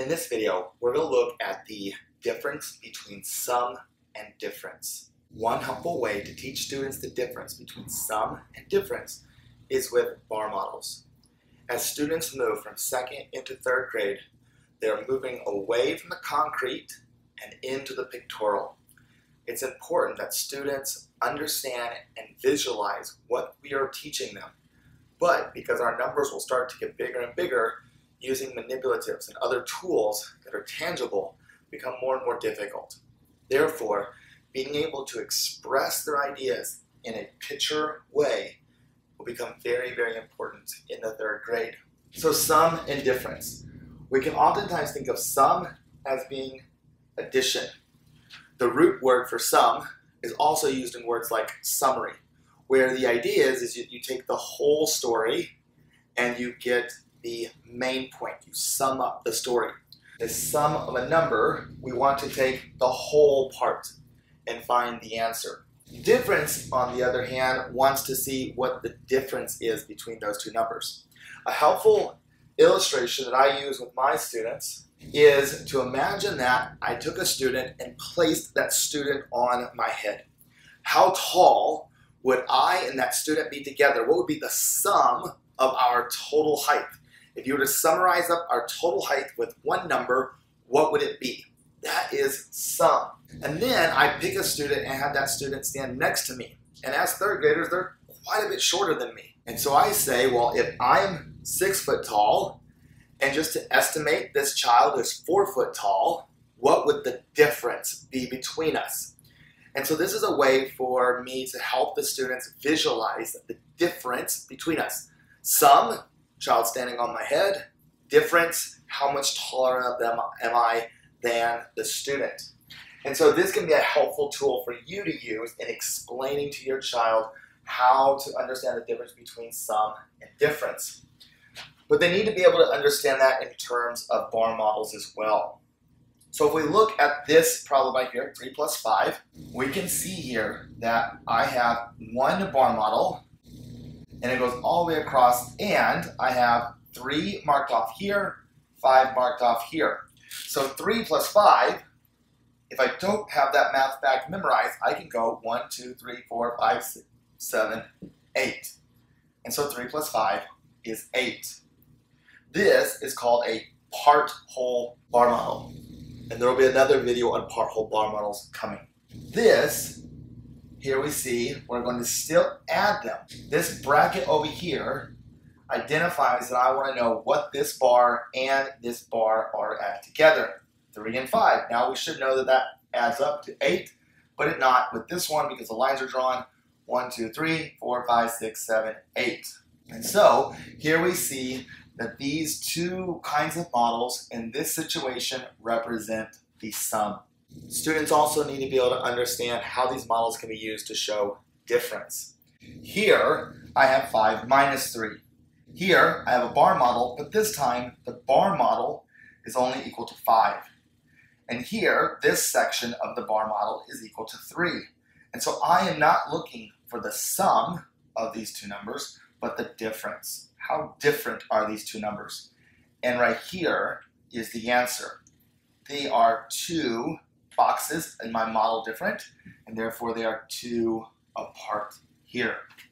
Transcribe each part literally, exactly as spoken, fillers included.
In this video, we're going to look at the difference between sum and difference. One helpful way to teach students the difference between sum and difference is with bar models. As students move from second into third grade, they're moving away from the concrete and into the pictorial. It's important that students understand and visualize what we are teaching them. But because our numbers will start to get bigger and bigger, using manipulatives and other tools that are tangible become more and more difficult. Therefore, being able to express their ideas in a picture way will become very, very important in the third grade. So sum and difference. We can oftentimes think of sum as being addition. The root word for sum is also used in words like summary, where the idea is, is you, you take the whole story and you get the main point. You sum up the story. The sum of a number, we want to take the whole part and find the answer. Difference, on the other hand, wants to see what the difference is between those two numbers. A helpful illustration that I use with my students is to imagine that I took a student and placed that student on my head. How tall would I and that student be together? What would be the sum of our total height? If you were to summarize up our total height with one number, what would it be? That is sum. And then I pick a student and have that student stand next to me. And as third graders, they're quite a bit shorter than me. And so I say, well, if I'm six foot tall, and just to estimate this child is four foot tall, what would the difference be between us? And so this is a way for me to help the students visualize the difference between us. Sum, child standing on my head. Difference, how much taller of them am I than the student? And so this can be a helpful tool for you to use in explaining to your child how to understand the difference between sum and difference. But they need to be able to understand that in terms of bar models as well. So if we look at this problem right here, three plus five, we can see here that I have one bar model and it goes all the way across, and I have three marked off here, five marked off here. So three plus five, if I don't have that math fact memorized, I can go one, two, three, four, five, six, seven, eight. And so three plus five is eight. This is called a part-whole bar model. And there will be another video on part-whole bar models coming. This, here we see, we're going to still add them. This bracket over here identifies that I want to know what this bar and this bar are added together. three and five. Now we should know that that adds up to eight, but it not with this one because the lines are drawn. one, two, three, four, five, six, seven, eight. And so here we see that these two kinds of models in this situation represent the sum. Students also need to be able to understand how these models can be used to show difference. Here I have five minus three. Here I have a bar model, but this time the bar model is only equal to five. And here, this section of the bar model is equal to three. And so I am not looking for the sum of these two numbers, but the difference. How different are these two numbers? And right here is the answer. They are two boxes in my model different, and therefore they are two apart here.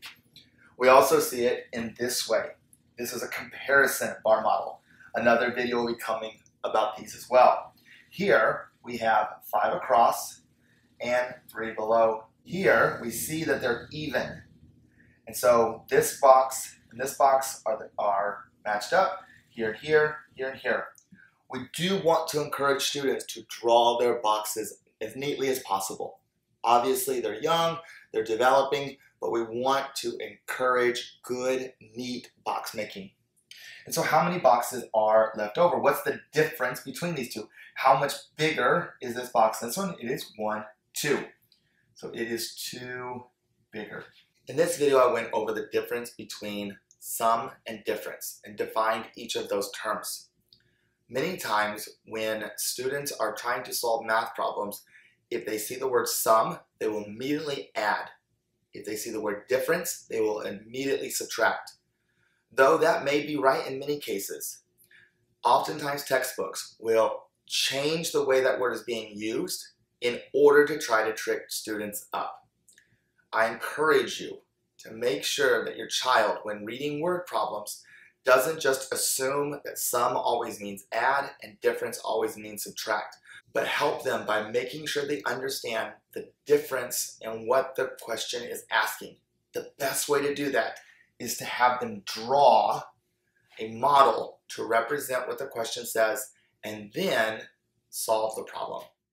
We also see it in this way. This is a comparison bar model. Another video will be coming about these as well. Here we have five across and three below. Here we see that they're even. And so this box and this box are, the, are matched up, here, here, here, and here. We do want to encourage students to draw their boxes as neatly as possible. Obviously they're young, they're developing, but we want to encourage good, neat box making. And so how many boxes are left over? What's the difference between these two? How much bigger is this box than this one? It is one, two. So it is two bigger. In this video, I went over the difference between sum and difference and defined each of those terms. Many times when students are trying to solve math problems, if they see the word sum, they will immediately add. If they see the word difference, they will immediately subtract. Though that may be right in many cases, Oftentimes textbooks will change the way that word is being used in order to try to trick students up. I encourage you to make sure that your child, when reading word problems, doesn't just assume that sum always means add and difference always means subtract, but help them by making sure they understand the difference in what the question is asking. The best way to do that is to have them draw a model to represent what the question says and then solve the problem.